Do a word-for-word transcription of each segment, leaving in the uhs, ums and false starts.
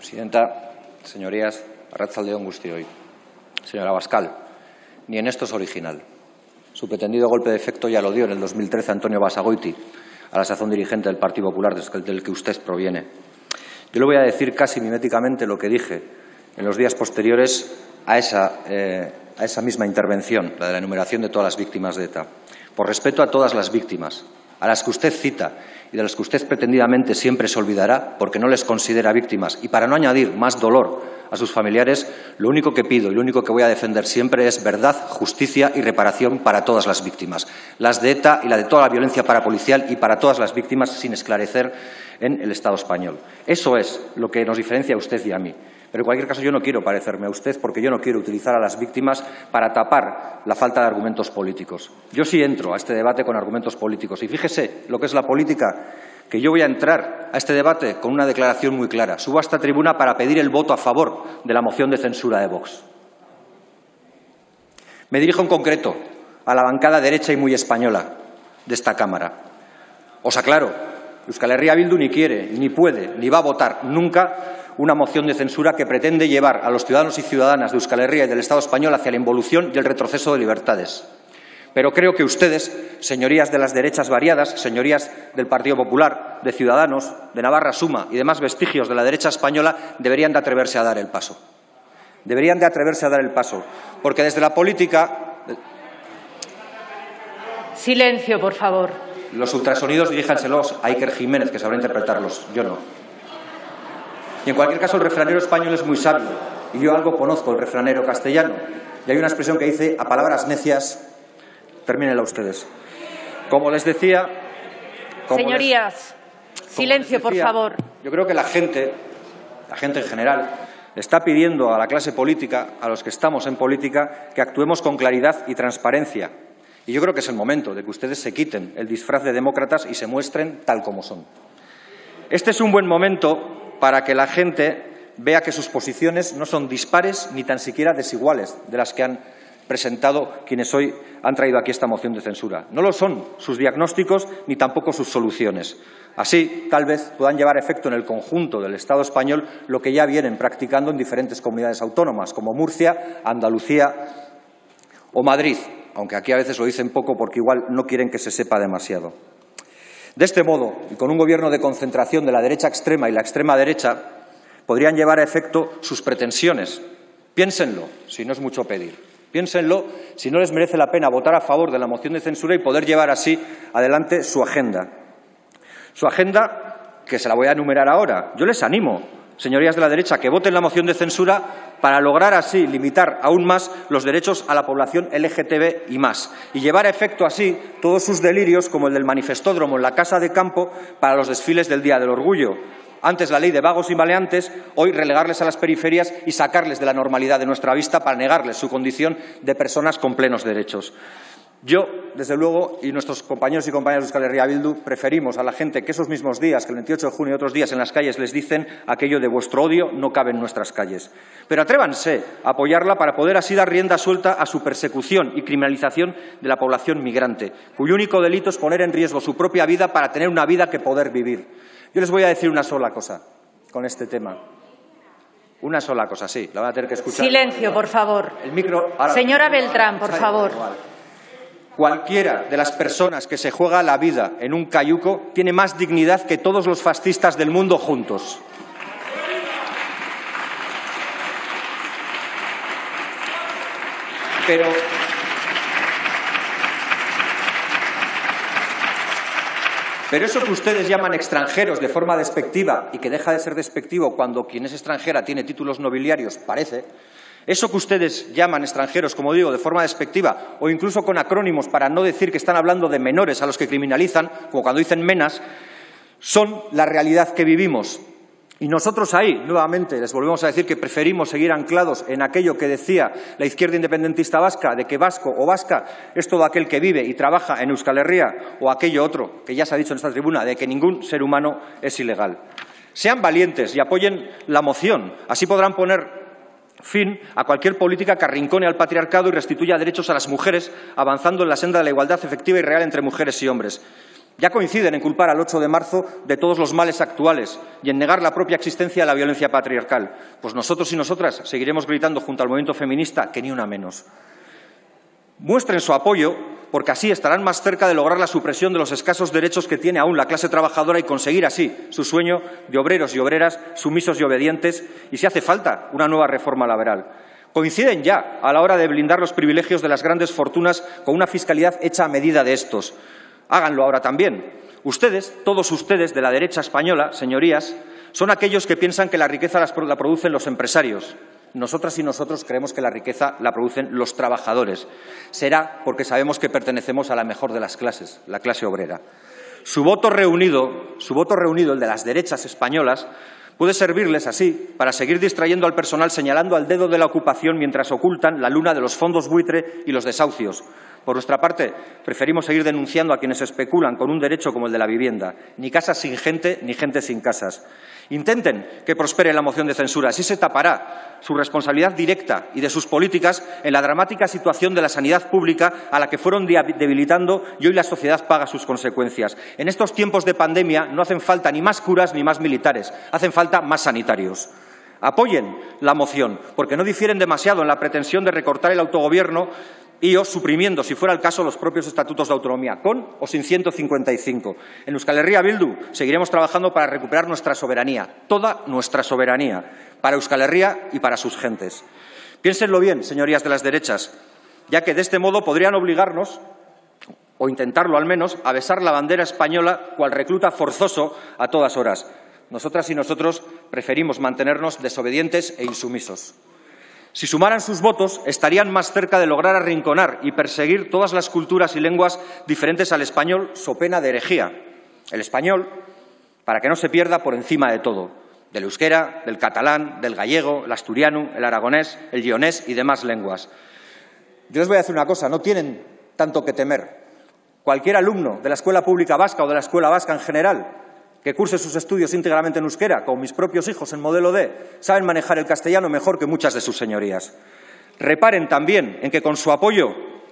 Presidenta, señorías, arratsalde on guztioi. Señora Abascal, ni en esto es original. Su pretendido golpe de efecto ya lo dio en el dos mil trece Antonio Basagoiti, a la sazón dirigente del Partido Popular del que usted proviene. Yo le voy a decir casi miméticamente lo que dije en los días posteriores a esa, eh, a esa misma intervención, la de la enumeración de todas las víctimas de ETA. Por respeto a todas las víctimas, a las que usted cita y de las que usted pretendidamente siempre se olvidará porque no les considera víctimas, y para no añadir más dolor a sus familiares, lo único que pido y lo único que voy a defender siempre es verdad, justicia y reparación para todas las víctimas, las de ETA y la de toda la violencia parapolicial, y para todas las víctimas sin esclarecer en el Estado español. Eso es lo que nos diferencia a usted y a mí. Pero en cualquier caso yo no quiero parecerme a usted porque yo no quiero utilizar a las víctimas para tapar la falta de argumentos políticos. Yo sí entro a este debate con argumentos políticos y fíjese lo que es la política, que yo voy a entrar a este debate con una declaración muy clara. Subo a esta tribuna para pedir el voto a favor de la moción de censura de Vox. Me dirijo en concreto a la bancada derecha y muy española de esta Cámara. Os aclaro, Euskal Herria Bildu ni quiere, ni puede, ni va a votar nunca una moción de censura que pretende llevar a los ciudadanos y ciudadanas de Euskal Herria y del Estado español hacia la involución y el retroceso de libertades. Pero creo que ustedes, señorías de las derechas variadas, señorías del Partido Popular, de Ciudadanos, de Navarra Suma y demás vestigios de la derecha española, deberían de atreverse a dar el paso. Deberían de atreverse a dar el paso, porque desde la política... Silencio, por favor. Los ultrasonidos diríjanselos a Iker Jiménez, que sabrá interpretarlos, yo no. Y en cualquier caso el refranero español es muy sabio, y yo algo conozco el refranero castellano. Y hay una expresión que dice, a palabras necias, termínenla ustedes. Como les decía... Como Señorías, les, silencio, como les decía, por favor. Yo creo que la gente, la gente en general, le está pidiendo a la clase política, a los que estamos en política, que actuemos con claridad y transparencia. Y yo creo que es el momento de que ustedes se quiten el disfraz de demócratas y se muestren tal como son. Este es un buen momento para que la gente vea que sus posiciones no son dispares ni tan siquiera desiguales de las que han presentado quienes hoy han traído aquí esta moción de censura. No lo son sus diagnósticos ni tampoco sus soluciones. Así, tal vez puedan llevar efecto en el conjunto del Estado español lo que ya vienen practicando en diferentes comunidades autónomas, como Murcia, Andalucía o Madrid, aunque aquí a veces lo dicen poco porque igual no quieren que se sepa demasiado. De este modo, y con un gobierno de concentración de la derecha extrema y la extrema derecha, podrían llevar a efecto sus pretensiones. Piénsenlo, si no es mucho pedir. Piénsenlo si no les merece la pena votar a favor de la moción de censura y poder llevar así adelante su agenda. Su agenda, que se la voy a enumerar ahora. Yo les animo, señorías de la derecha, que voten la moción de censura para lograr así limitar aún más los derechos a la población L G T B y más, y llevar a efecto así todos sus delirios, como el del manifestódromo en la Casa de Campo para los desfiles del Día del Orgullo. Antes la ley de vagos y maleantes, hoy relegarles a las periferias y sacarles de la normalidad de nuestra vista para negarles su condición de personas con plenos derechos. Yo, desde luego, y nuestros compañeros y compañeras de Euskal Herria Bildu, preferimos a la gente que esos mismos días, que el veintiocho de junio y otros días en las calles les dicen aquello de vuestro odio no cabe en nuestras calles. Pero atrévanse a apoyarla para poder así dar rienda suelta a su persecución y criminalización de la población migrante, cuyo único delito es poner en riesgo su propia vida para tener una vida que poder vivir. Yo les voy a decir una sola cosa con este tema. Una sola cosa, sí, la van a tener que escuchar. Silencio, por favor. El micro, ahora, Señora Beltrán, por favor. Cualquiera de las personas que se juega la vida en un cayuco tiene más dignidad que todos los fascistas del mundo juntos. Pero... Pero eso que ustedes llaman extranjeros de forma despectiva y que deja de ser despectivo cuando quien es extranjera tiene títulos nobiliarios, parece, eso que ustedes llaman extranjeros, como digo, de forma despectiva o incluso con acrónimos para no decir que están hablando de menores a los que criminalizan, como cuando dicen menas, son la realidad que vivimos. Y nosotros ahí, nuevamente, les volvemos a decir que preferimos seguir anclados en aquello que decía la izquierda independentista vasca, de que vasco o vasca es todo aquel que vive y trabaja en Euskal Herria, o aquello otro que ya se ha dicho en esta tribuna, de que ningún ser humano es ilegal. Sean valientes y apoyen la moción, así podrán poner fin a cualquier política que arrincone al patriarcado y restituya derechos a las mujeres, avanzando en la senda de la igualdad efectiva y real entre mujeres y hombres. Ya coinciden en culpar al ocho de marzo de todos los males actuales y en negar la propia existencia de la violencia patriarcal. Pues nosotros y nosotras seguiremos gritando junto al movimiento feminista que ni una menos. Muestren su apoyo porque así estarán más cerca de lograr la supresión de los escasos derechos que tiene aún la clase trabajadora y conseguir así su sueño de obreros y obreras sumisos y obedientes y, si hace falta, una nueva reforma laboral. Coinciden ya a la hora de blindar los privilegios de las grandes fortunas con una fiscalidad hecha a medida de estos. Háganlo ahora también. Ustedes, todos ustedes de la derecha española, señorías, son aquellos que piensan que la riqueza la producen los empresarios. Nosotras y nosotros creemos que la riqueza la producen los trabajadores. Será porque sabemos que pertenecemos a la mejor de las clases, la clase obrera. Su voto reunido, su voto reunido, el de las derechas españolas, puede servirles así para seguir distrayendo al personal señalando al dedo de la ocupación mientras ocultan la luna de los fondos buitre y los desahucios. Por nuestra parte, preferimos seguir denunciando a quienes especulan con un derecho como el de la vivienda. Ni casas sin gente, ni gente sin casas. Intenten que prospere la moción de censura. Así se tapará su responsabilidad directa y de sus políticas en la dramática situación de la sanidad pública a la que fueron debilitando y hoy la sociedad paga sus consecuencias. En estos tiempos de pandemia no hacen falta ni más curas ni más militares. Hacen falta más sanitarios. Apoyen la moción, porque no difieren demasiado en la pretensión de recortar el autogobierno y o suprimiendo, si fuera el caso, los propios estatutos de autonomía, con o sin ciento cincuenta y cinco. En Euskal Herria Bildu seguiremos trabajando para recuperar nuestra soberanía, toda nuestra soberanía, para Euskal Herria y para sus gentes. Piénsenlo bien, señorías de las derechas, ya que de este modo podrían obligarnos, o intentarlo al menos, a besar la bandera española cual recluta forzoso a todas horas. Nosotras y nosotros preferimos mantenernos desobedientes e insumisos. Si sumaran sus votos, estarían más cerca de lograr arrinconar y perseguir todas las culturas y lenguas diferentes al español, so pena de herejía. El español, para que no se pierda por encima de todo, del euskera, del catalán, del gallego, el asturiano, el aragonés, el guionés y demás lenguas. Yo les voy a decir una cosa, no tienen tanto que temer. Cualquier alumno de la escuela pública vasca o de la escuela vasca en general que curse sus estudios íntegramente en euskera, como mis propios hijos en modelo D, saben manejar el castellano mejor que muchas de sus señorías. Reparen también en que con su apoyo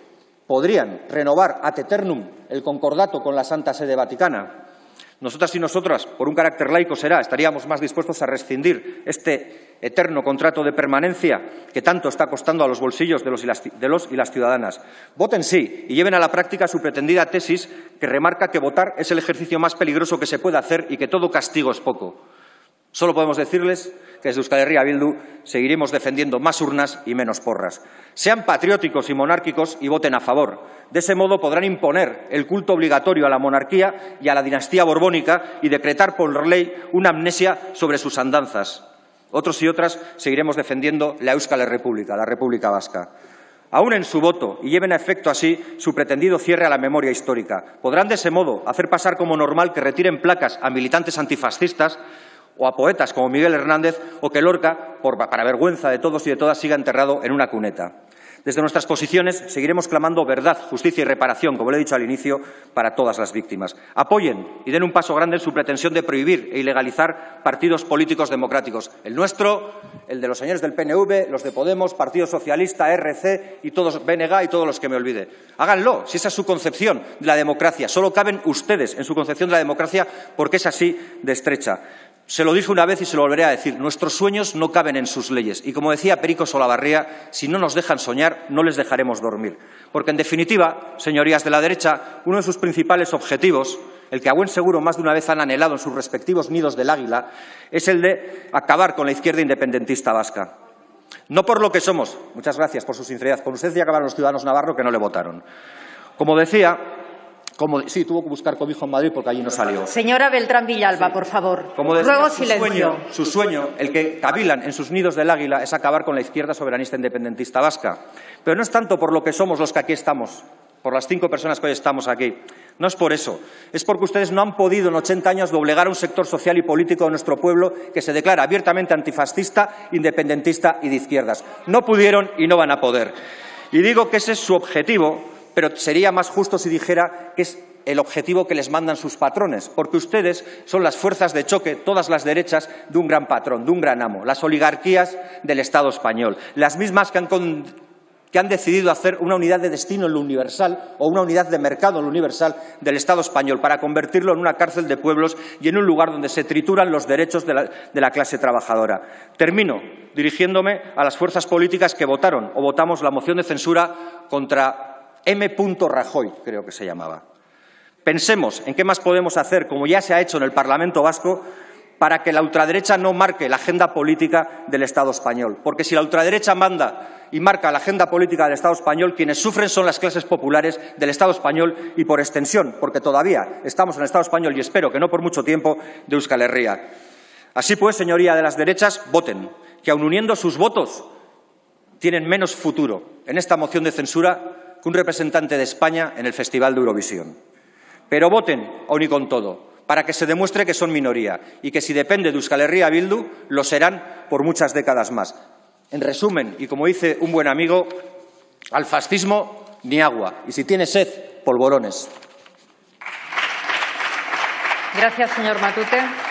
podrían renovar ad eternum el concordato con la Santa Sede Vaticana. Nosotras y nosotras, por un carácter laico será, estaríamos más dispuestos a rescindir este eterno contrato de permanencia que tanto está costando a los bolsillos de los y las, de los y las ciudadanas. Voten sí y lleven a la práctica su pretendida tesis que remarca que votar es el ejercicio más peligroso que se puede hacer y que todo castigo es poco. Solo podemos decirles que desde Euskal Herria Bildu seguiremos defendiendo más urnas y menos porras. Sean patrióticos y monárquicos y voten a favor. De ese modo podrán imponer el culto obligatorio a la monarquía y a la dinastía borbónica y decretar por ley una amnesia sobre sus andanzas. Otros y otras seguiremos defendiendo la Euskal República, la República Vasca. Aún en su voto y lleven a efecto así su pretendido cierre a la memoria histórica. Podrán de ese modo hacer pasar como normal que retiren placas a militantes antifascistas o a poetas como Miguel Hernández o que Lorca, por, para vergüenza de todos y de todas, siga enterrado en una cuneta. Desde nuestras posiciones seguiremos clamando verdad, justicia y reparación, como le he dicho al inicio, para todas las víctimas. Apoyen y den un paso grande en su pretensión de prohibir e ilegalizar partidos políticos democráticos. El nuestro, el de los señores del P N V, los de Podemos, Partido Socialista, R C y todos, B N G y todos los que me olvide. Háganlo, si esa es su concepción de la democracia. Solo caben ustedes en su concepción de la democracia porque es así de estrecha. Se lo dije una vez y se lo volveré a decir. Nuestros sueños no caben en sus leyes. Y como decía Perico Solabarría, si no nos dejan soñar, no les dejaremos dormir. Porque, en definitiva, señorías de la derecha, uno de sus principales objetivos, el que a buen seguro más de una vez han anhelado en sus respectivos nidos del águila, es el de acabar con la izquierda independentista vasca. No por lo que somos. Muchas gracias por su sinceridad. Por ustedes ya acabaron los ciudadanos navarros que no le votaron. Como decía... Como, sí, tuvo que buscar cobijo en Madrid porque allí no salió. Señora Beltrán Villalba, sí. Por favor. Como decía, ruego su silencio. Sueño, su sueño, el que cavilan en sus nidos del águila, es acabar con la izquierda soberanista independentista vasca. Pero no es tanto por lo que somos los que aquí estamos, por las cinco personas que hoy estamos aquí. No es por eso. Es porque ustedes no han podido en ochenta años doblegar a un sector social y político de nuestro pueblo que se declara abiertamente antifascista, independentista y de izquierdas. No pudieron y no van a poder. Y digo que ese es su objetivo, pero sería más justo si dijera que es el objetivo que les mandan sus patrones, porque ustedes son las fuerzas de choque, todas las derechas, de un gran patrón, de un gran amo, las oligarquías del Estado español, las mismas que han, con, que han decidido hacer una unidad de destino en lo universal o una unidad de mercado en lo universal del Estado español para convertirlo en una cárcel de pueblos y en un lugar donde se trituran los derechos de la, de la clase trabajadora. Termino dirigiéndome a las fuerzas políticas que votaron o votamos la moción de censura contra M. Rajoy, creo que se llamaba. Pensemos en qué más podemos hacer, como ya se ha hecho en el Parlamento vasco, para que la ultraderecha no marque la agenda política del Estado español. Porque si la ultraderecha manda y marca la agenda política del Estado español, quienes sufren son las clases populares del Estado español y, por extensión, porque todavía estamos en el Estado español y espero que no por mucho tiempo, de Euskal Herria. Así pues, señoría de las derechas, voten, que aun uniendo sus votos tienen menos futuro en esta moción de censura que un representante de España en el Festival de Eurovisión. Pero voten aun y con todo, para que se demuestre que son minoría y que si depende de Euskal Herria Bildu, lo serán por muchas décadas más. En resumen, y como dice un buen amigo, al fascismo ni agua, y si tiene sed, polvorones. Gracias, señor Matute.